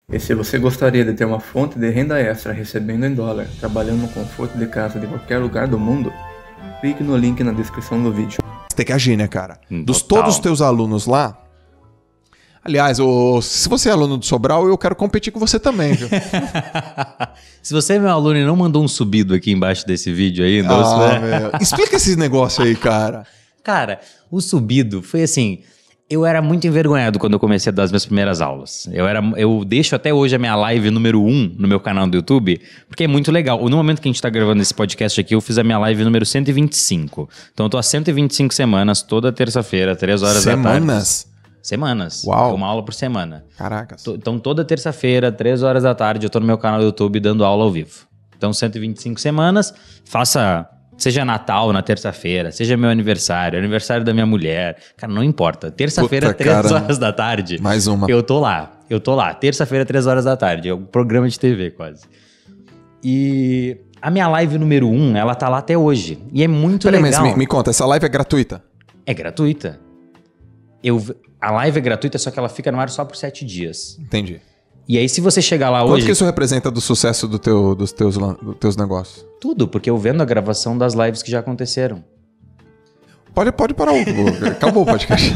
E se você gostaria de ter uma fonte de renda extra recebendo em dólar, trabalhando no conforto de casa de qualquer lugar do mundo, clique no link na descrição do vídeo. Você tem que agir, né, cara? Dos Total. todos os teus alunos lá... Aliás, se você é aluno do Sobral, eu quero competir com você também, viu? Se você é meu aluno e não mandou um subido aqui embaixo desse vídeo ainda... Meu. Explica esse negócio aí, cara. Cara, o subido foi assim... Eu era muito envergonhado quando eu comecei a dar as minhas primeiras aulas. Eu deixo até hoje a minha live número 1 no meu canal do YouTube, porque é muito legal. No momento que a gente tá gravando esse podcast aqui, eu fiz a minha live número 125. Então eu tô há 125 semanas, toda terça-feira, 3 horas da tarde. Semanas. Uau. Uma aula por semana. Caracas. Então toda terça-feira, 3 horas da tarde, eu tô no meu canal do YouTube dando aula ao vivo. Então 125 semanas, seja Natal na terça-feira, seja meu aniversário da minha mulher. Cara, não importa. Terça-feira, 3 horas da tarde. Mais uma. Eu tô lá. Terça-feira, 3 horas da tarde. É um programa de TV quase. E a minha live número 1, ela tá lá até hoje. E é muito legal. Mas me conta, essa live é gratuita? É gratuita. A live é gratuita, só que ela fica no ar só por 7 dias. Entendi. E aí, se você chegar lá Quanto hoje... que isso representa do sucesso dos teus negócios? Tudo, porque eu vendo a gravação das lives que já aconteceram. Pode parar acabou o podcast.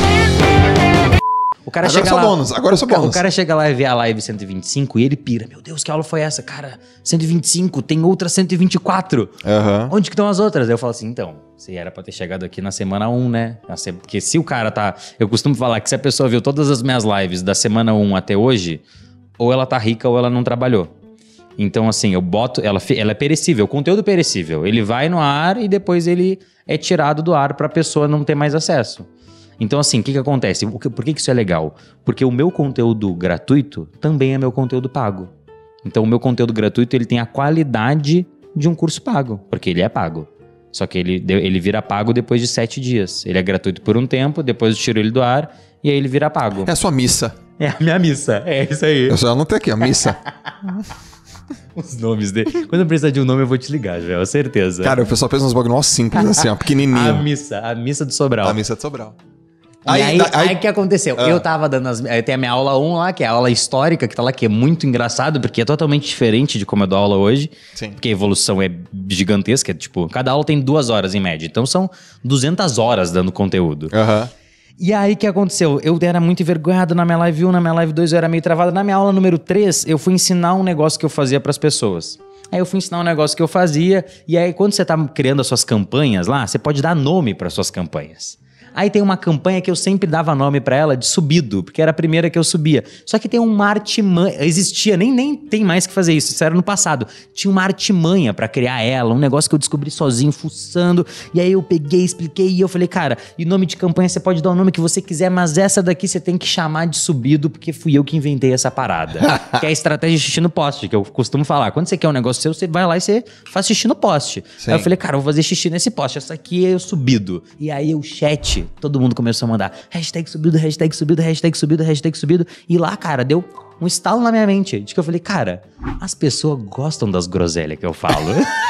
O cara Agora chega só lá, bônus, agora só bônus. O cara chega lá e vê a live 125 e ele pira. Meu Deus, que aula foi essa? Cara, 125, tem outra 124. Onde que estão as outras? Aí eu falo assim, então, você era pra ter chegado aqui na semana 1, né? Porque se o cara tá... Eu costumo falar que se a pessoa viu todas as minhas lives da semana 1 até hoje, ou ela tá rica ou ela não trabalhou. Então, assim, eu boto... Ela é perecível, conteúdo perecível. Ele vai no ar e depois ele é tirado do ar pra pessoa não ter mais acesso. Então, assim, o que acontece? Por que isso é legal? Porque o meu conteúdo gratuito também é meu conteúdo pago. Então, o meu conteúdo gratuito, ele tem a qualidade de um curso pago, porque ele é pago. Só que ele vira pago depois de 7 dias. Ele é gratuito por um tempo, depois eu tiro ele do ar e aí ele vira pago. É a sua missa. É a minha missa, é isso aí. Eu só anotei aqui, a missa. Os nomes dele. Quando eu precisar de um nome, eu vou te ligar, já, certeza. Cara, o pessoal pensa uns bagulho simples, assim, ó, pequenininho. A missa do Sobral. A missa de Sobral. Aí o que aconteceu? Eu tava dando tem a minha aula 1 lá, que é a aula histórica, que tá lá, que é muito engraçado, porque é totalmente diferente de como eu dou aula hoje. Sim. Porque a evolução é gigantesca, tipo, cada aula tem 2 horas em média. Então são 200 horas dando conteúdo. E aí o que aconteceu? Eu era muito envergonhado na minha live 1, na minha live 2 eu era meio travado. Na minha aula número 3, eu fui ensinar um negócio que eu fazia pras pessoas. Aí eu fui ensinar um negócio que eu fazia, e aí quando você tá criando as suas campanhas lá, você pode dar nome para suas campanhas. Aí tem uma campanha que eu sempre dava nome pra ela de subido, porque era a primeira que eu subia. Só que tem uma artimanha, existia, nem tem mais que fazer isso era no passado. Tinha uma artimanha pra criar ela, um negócio que eu descobri sozinho, fuçando. E aí eu peguei, expliquei e eu falei, cara, e nome de campanha você pode dar o nome que você quiser, mas essa daqui você tem que chamar de subido, porque fui eu que inventei essa parada. Que é a estratégia de xixi no poste, que eu costumo falar. Quando você quer um negócio seu, você vai lá e você faz xixi no poste. Sim. Aí eu falei, cara, eu vou fazer xixi nesse poste, essa aqui é o subido. E aí o chat, todo mundo começou a mandar hashtag subido, hashtag subido, hashtag subido, hashtag subido. E lá, cara, deu um estalo na minha mente. De que eu falei, cara, as pessoas gostam das groselhas que eu falo.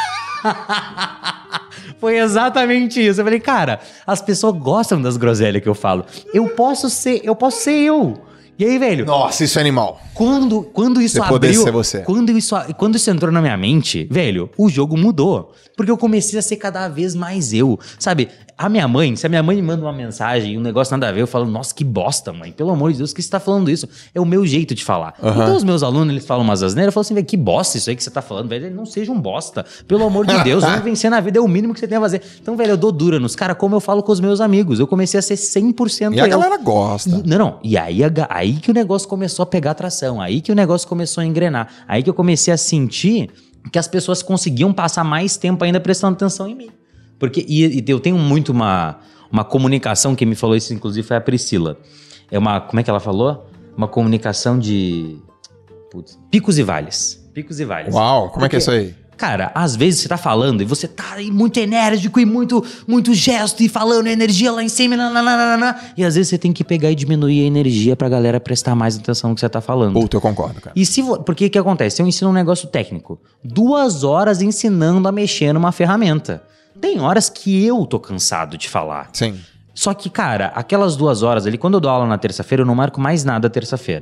Foi exatamente isso. Eu falei, cara, as pessoas gostam das groselhas que eu falo. Eu posso ser eu. E aí, velho... Nossa, isso é animal. Quando isso você abriu... Poder ser você. Quando isso entrou na minha mente, velho, o jogo mudou. Porque eu comecei a ser cada vez mais eu. Sabe, se a minha mãe me manda uma mensagem e um negócio nada a ver, eu falo, nossa, que bosta, mãe. Pelo amor de Deus, que você tá falando isso? É o meu jeito de falar. Então os meus alunos, eles falam umas asneiras, eu falo assim, velho, que bosta isso aí que você tá falando, velho. Não seja um bosta. Pelo amor de Deus, vamos vencer na vida, é o mínimo que você tem a fazer. Então, velho, eu dou dura nos caras, como eu falo com os meus amigos. Eu comecei a ser 100% eu. E a galera gosta. E aí que o negócio começou a pegar tração, aí que o negócio começou a engrenar, aí que eu comecei a sentir que as pessoas conseguiam passar mais tempo ainda prestando atenção em mim. Porque, e eu tenho muito uma comunicação, quem me falou isso inclusive foi a Priscila. Como é que ela falou? Uma comunicação de picos e vales. Picos e vales. Uau, como é que é isso aí? Cara, às vezes você tá falando e você tá aí muito enérgico e muito gesto e falando energia lá em cima, e às vezes você tem que pegar e diminuir a energia pra galera prestar mais atenção no que você tá falando. Puta, eu concordo, cara. E porque que acontece? Se eu ensino um negócio técnico, 2 horas ensinando a mexer numa ferramenta. Tem horas que eu tô cansado de falar. Sim. Só que, cara, aquelas 2 horas ali, quando eu dou aula na terça-feira, eu não marco mais nada terça-feira.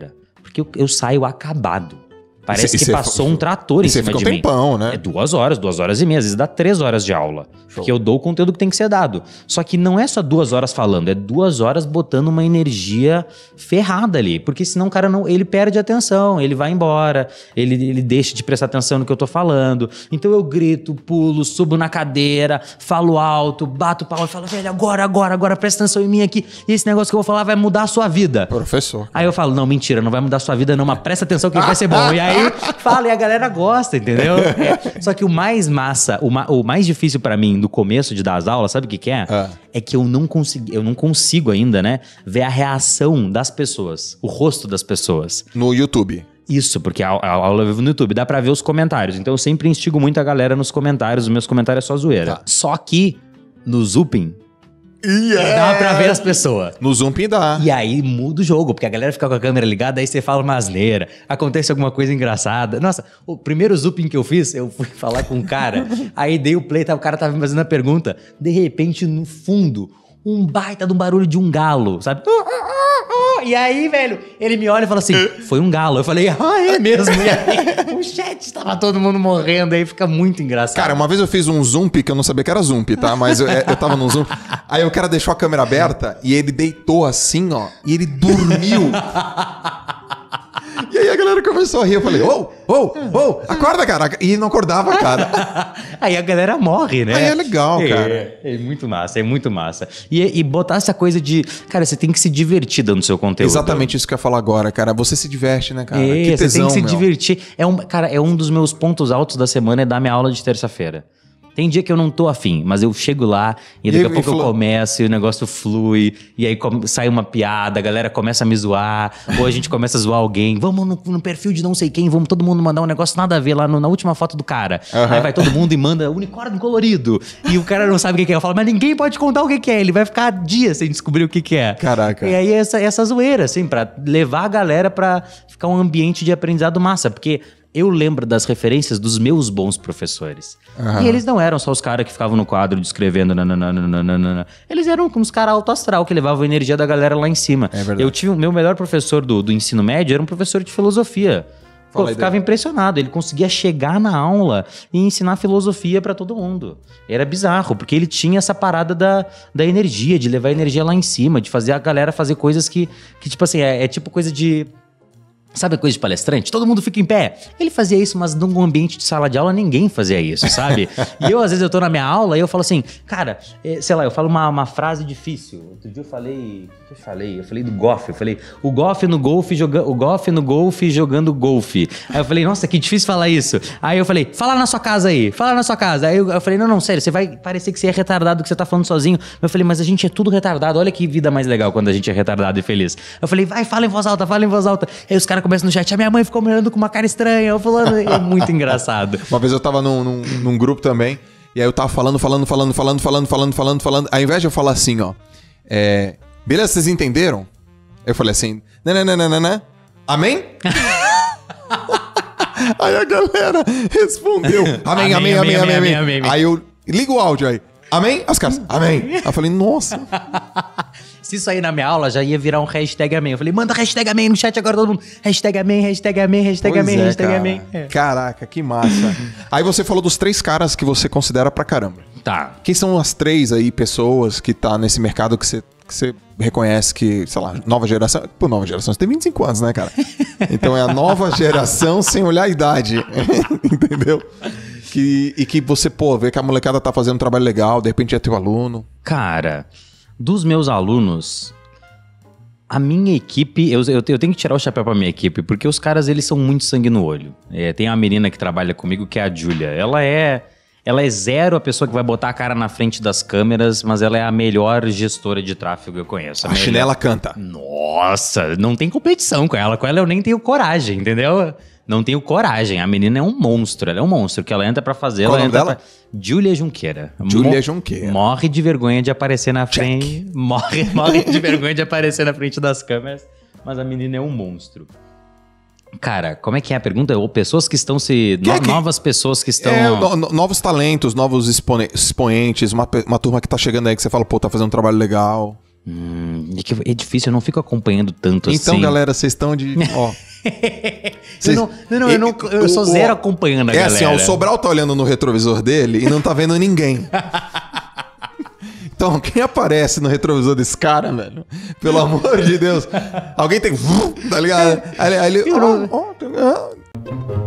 Porque eu saio acabado. Parece que passou um trator em cima de mim. Você fica um tempão, né? É 2 horas e meia, às vezes dá 3 horas de aula. Show. Porque eu dou o conteúdo que tem que ser dado. Só que não é só 2 horas falando, é 2 horas botando uma energia ferrada ali. Porque senão o cara ele perde a atenção, ele vai embora, ele deixa de prestar atenção no que eu tô falando. Então eu grito, pulo, subo na cadeira, falo alto, bato o pau e falo, velho, agora, presta atenção em mim aqui. E esse negócio que eu vou falar vai mudar a sua vida. Professor. Aí eu falo, não, mentira, não vai mudar a sua vida não, mas presta atenção que vai ser bom. E aí fala e a galera gosta, entendeu? Só que o mais massa, o mais difícil pra mim no começo de dar as aulas, sabe o que é? É que eu não consigo ainda, né, ver a reação das pessoas, o rosto das pessoas. No YouTube. Isso, porque a aula eu vivo no YouTube, dá pra ver os comentários. Então eu sempre instigo muito a galera nos comentários, os meus comentários é só zoeira. Tá. Só que no Zupin, dá pra ver as pessoas. No Zoom dá. E aí muda o jogo, porque a galera fica com a câmera ligada, aí você fala uma asneira, acontece alguma coisa engraçada. Nossa, o primeiro Zoom que eu fiz, eu fui falar com um cara, aí dei o play, o cara tava me fazendo a pergunta, de repente, no fundo, um baita de um barulho de um galo, sabe? E aí, velho, ele me olha e fala assim, foi um galo. Eu falei, é mesmo. E aí, o chat tava todo mundo morrendo, aí fica muito engraçado. Cara, uma vez eu fiz um Zoom que eu não sabia que era Zoom, tá? Mas eu tava num Zoom. Aí o cara deixou a câmera aberta e ele deitou assim, ó, e ele dormiu. E aí a galera começou a rir, eu falei, acorda, cara. E não acordava, cara. Aí a galera morre, né? Aí é legal, cara. É muito massa. E botar essa coisa de, cara, você tem que se divertir dando seu conteúdo. Exatamente isso que eu ia falar agora, cara. Você se diverte, né, cara? Que tesão, você tem que se divertir. Cara, é um dos meus pontos altos da semana, é dar minha aula de terça-feira. Tem dia que eu não tô afim, mas eu chego lá e daqui a pouco eu começo e o negócio flui, e aí sai uma piada, a galera começa a me zoar, ou a gente começa a zoar alguém, vamos no perfil de não sei quem, vamos todo mundo mandar um negócio nada a ver lá na última foto do cara. Aí vai todo mundo e manda unicórnio colorido, e o cara não sabe o que é. Eu falo, mas ninguém pode contar o que é, ele vai ficar dias sem descobrir o que é. Caraca. E aí essa zoeira, assim, pra levar a galera pra ficar um ambiente de aprendizado massa, porque eu lembro das referências dos meus bons professores. E eles não eram só os caras que ficavam no quadro descrevendo nananana. Eles eram uns caras alto astral que levavam a energia da galera lá em cima. É verdade. O meu melhor professor do ensino médio era um professor de filosofia. Eu ficava impressionado. Ele conseguia chegar na aula e ensinar filosofia pra todo mundo. Era bizarro, porque ele tinha essa parada da energia, de levar a energia lá em cima, de fazer a galera fazer coisas que tipo assim, é tipo coisa de... Sabe a coisa de palestrante? Todo mundo fica em pé. Ele fazia isso, mas num ambiente de sala de aula ninguém fazia isso, sabe? E às vezes eu tô na minha aula e eu falo assim, cara, sei lá, eu falo uma frase difícil. Outro dia eu falei... O que eu falei? Eu falei do golfe. Eu falei, o golfe no golfe jogando golfe. Aí eu falei, nossa, que difícil falar isso. Aí eu falei, fala na sua casa aí. Aí eu falei, não, sério, você vai parecer que você é retardado, que você tá falando sozinho. Eu falei, mas a gente é tudo retardado. Olha que vida mais legal quando a gente é retardado e feliz. Eu falei, vai, fala em voz alta. Aí os caras começam no chat, a minha mãe ficou me olhando com uma cara estranha. Eu falando, é muito engraçado. Uma vez eu tava num grupo também, e aí eu tava falando. Ao invés de eu falar assim, ó, beleza, vocês entenderam? Eu falei assim, nananana, amém? Aí a galera respondeu, amém. Aí eu ligo o áudio aí, amém? As caras, amém. Aí eu falei, nossa. Se isso aí na minha aula, já ia virar um hashtag amém. Eu falei, manda hashtag amém no chat agora todo mundo. Hashtag amém. Caraca, que massa. Aí você falou dos 3 caras que você considera pra caramba. Tá. Quem são as 3 aí pessoas que tá nesse mercado que você reconhece que, sei lá, nova geração... Pô, nova geração, você tem 25 anos, né, cara? Então é a nova geração sem olhar a idade. Entendeu? E que você, vê que a molecada tá fazendo um trabalho legal, de repente é teu aluno. Cara... Dos meus alunos, a minha equipe... Eu tenho que tirar o chapéu pra minha equipe, porque os caras, eles são muito sangue no olho. Tem uma menina que trabalha comigo, que é a Júlia. Ela é zero a pessoa que vai botar a cara na frente das câmeras, mas ela é a melhor gestora de tráfego que eu conheço. A chinela canta. Nossa, não tem competição com ela. Com ela eu nem tenho coragem, entendeu? Não tenho coragem. A menina é um monstro. Ela é um monstro. Que ela entra pra fazer... Qual ela entra dela? Júlia Junqueira. Júlia Junqueira. Morre de vergonha de aparecer na frente... Morre de vergonha de aparecer na frente das câmeras. Mas a menina é um monstro. Cara, como é que é a pergunta? Ou pessoas que estão novas pessoas que estão... Novos talentos, novos expoentes. Uma turma que tá chegando aí que você fala, tá fazendo um trabalho legal. É difícil, eu não fico acompanhando tanto assim. Então, galera, vocês estão de... Ó. Eu sou zero acompanhando a galera. É assim, ó, o Sobral tá olhando no retrovisor dele e não tá vendo ninguém. Então, quem aparece no retrovisor desse cara, velho? Pelo amor de Deus. Alguém tem... Tá ligado? Aí ele...